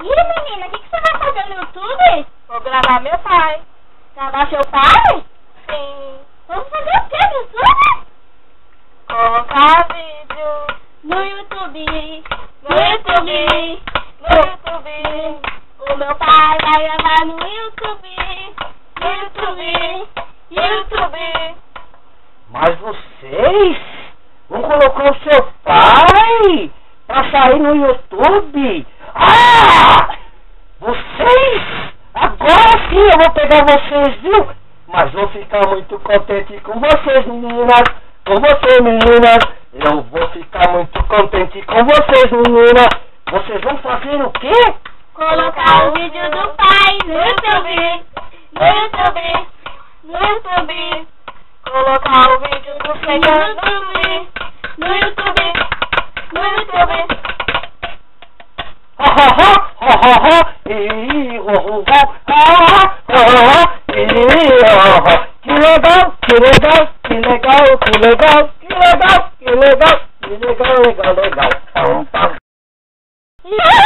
Ih, menina, o que você vai fazer no YouTube? Vou gravar meu pai. Gravar seu pai? Sim. Vamos fazer o que no YouTube? Colocar vídeo No YouTube. no YouTube. No YouTube. O meu pai vai gravar no YouTube. No YouTube. YouTube. Mas vocês vão colocar o seu pai pra sair no YouTube? Ah! Vocês! Agora sim eu vou pegar vocês, viu? Mas vou ficar muito contente com vocês, meninas. Com vocês, meninas. Eu vou ficar muito contente com vocês, meninas. Vocês vão fazer o quê? Colocar o vídeo do pai no YouTube. No YouTube. No YouTube. Colocar o vídeo do Senhor no YouTube. No YouTube. No YouTube. Ha ha ha ha ha ha e ho ho ho ha ha e ho ho. Que legal, que legal, que legal, que legal, que legal, que legal, que legal, legal, legal.